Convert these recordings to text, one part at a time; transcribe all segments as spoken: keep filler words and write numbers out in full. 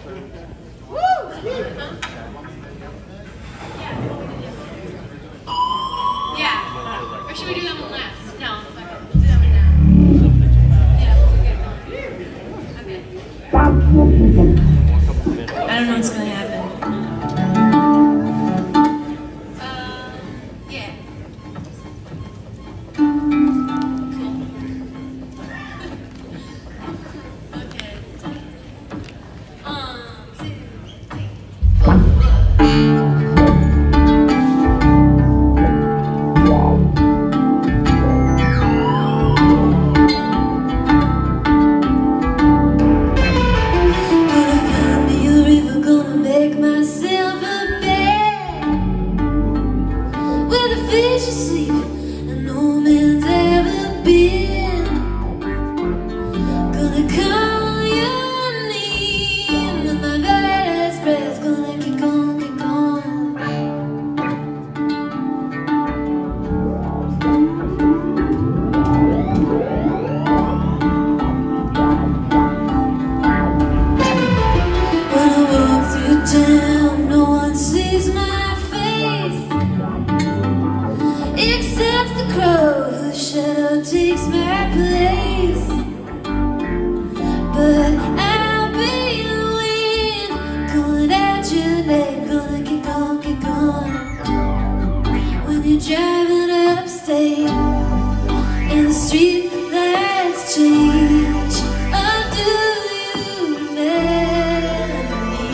Yeah. Or should we do that one last? No. We'll do that one now. Yeah, we'll get it going. Okay. I don't know what's going to happen. Uh, yeah. Cool. Okay. Um, two, three, four. Takes my place, but I'll be the wind calling out your name. Gonna keep on, keep on when you're driving upstate and the street lights change. Oh, do you remember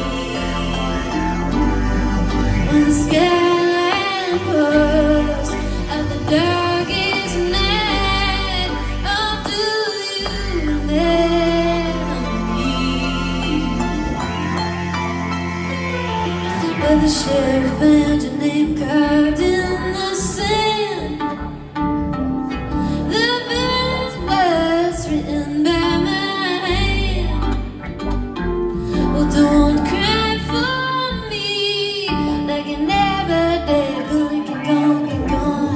me when the skyline pours out the darkest night? But the sheriff found your name carved in the sand. The first words written by my hand. Well, don't cry for me like you never did. Gonna keep on, keep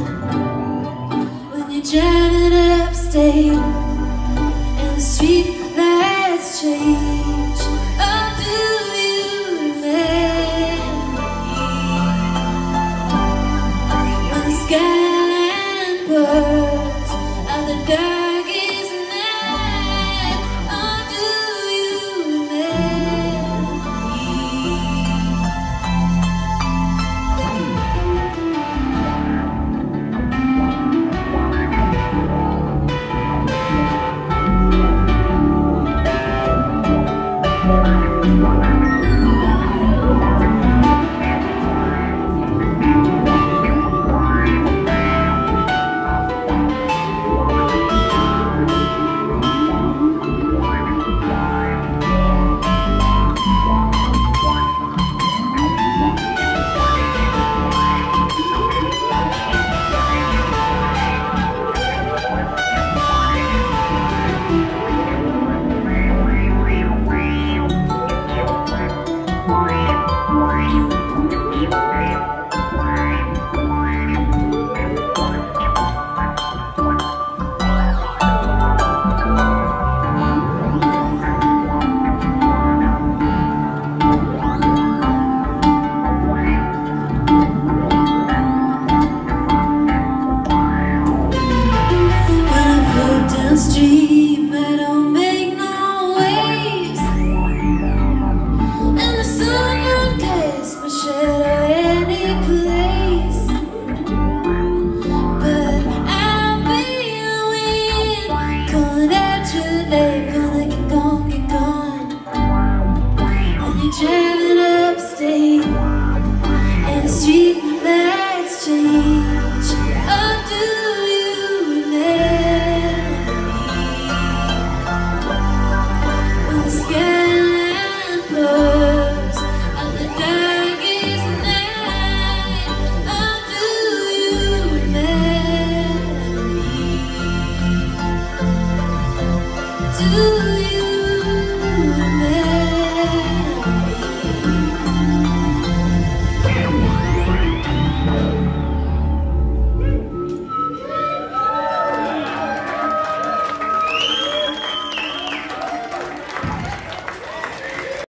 on when you're driving upstate and the street lights change. Oh, do you remember skyline pours out the darkest night? Oh, do you remember me?